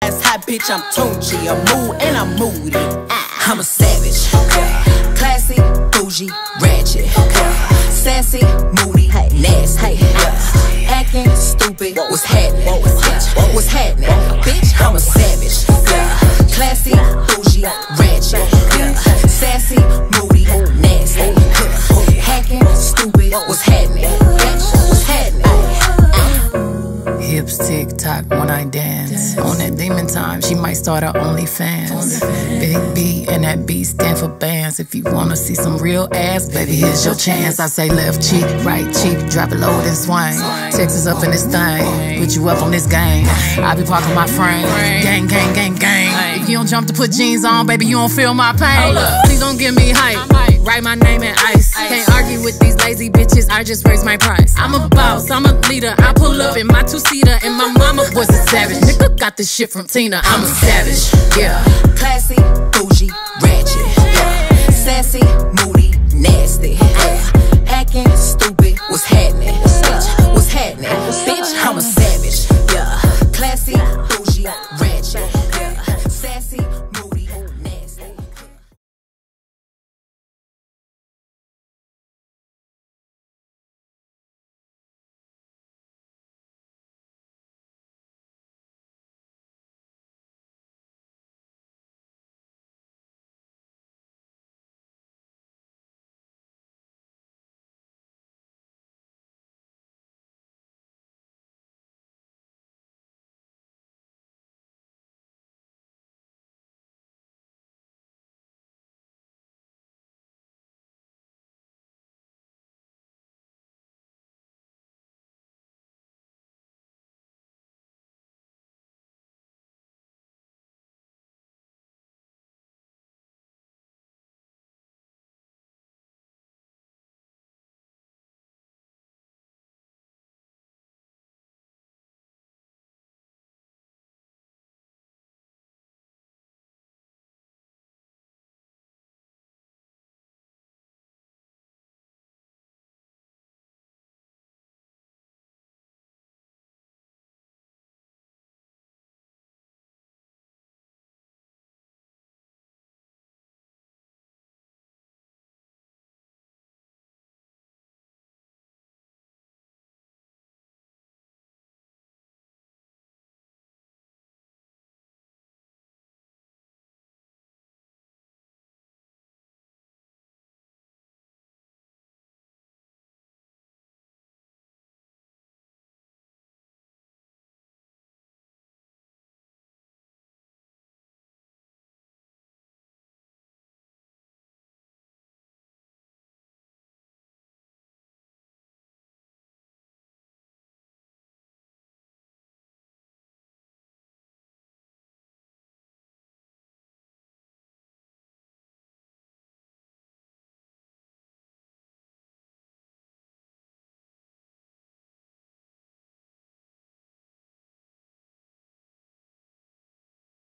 That's hot, bitch, I'm Tunchi. I'm mood and I'm moody. I'm a savage, classy, bougie, ratchet, sassy, moody, nasty, acting stupid. What's happening? What's happening? Bitch, I'm a savage, classy, bougie, ratchet, sassy, moody, nasty, hacking, stupid. What's happening? Bitch, what's happening? Hips tick-tock when I dance. On that demon time, she might start her OnlyFans. Big B and that B stand for bands. If you wanna see some real ass, baby, here's your chance. I say left cheek, right cheek, drop it low and swing. Texas up in this thing, put you up on this game. I be parking my frame, gang, gang, gang, gang. If you don't jump to put jeans on, baby, you don't feel my pain. Please don't give me hype, write my name in ice. Can't argue with these lazy bitches, I just raise my price. I'm a boss, I'm a leader, I pull up in my two-seater, and my mama was a savage. Nigga got this shit from Tina, I'm a savage, yeah. Classy, bougie, ratchet, sassy, moody, nasty, hacking, stupid. What's happening? What's happening? Bitch, I'm a savage, classy.